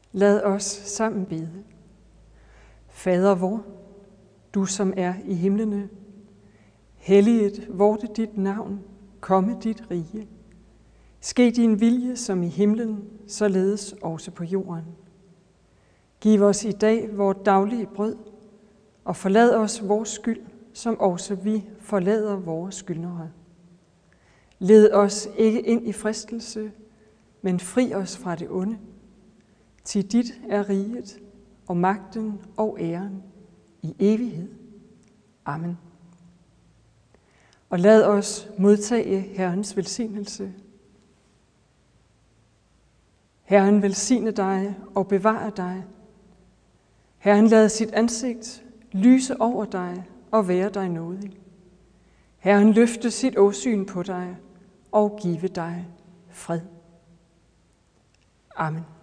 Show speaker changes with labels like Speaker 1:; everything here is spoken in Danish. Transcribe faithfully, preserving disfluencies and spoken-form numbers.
Speaker 1: Lad os sammen bede. Fader vor, du som er i himlene, helliget vorte dit navn, komme dit rige. Ske din vilje som i himlen, således også på jorden. Giv os i dag vores daglige brød, og forlad os vores skyld, som også vi forlader vores skyldnere. Led os ikke ind i fristelse, men fri os fra det onde. Til dit er riget, og magten og æren i evighed. Amen. Og lad os modtage Herrens velsignelse. Herren velsigne dig og bevare dig. Herren lad sit ansigt lyse over dig og være dig nådig. Herren løfte sit åsyn på dig og give dig fred. Amen.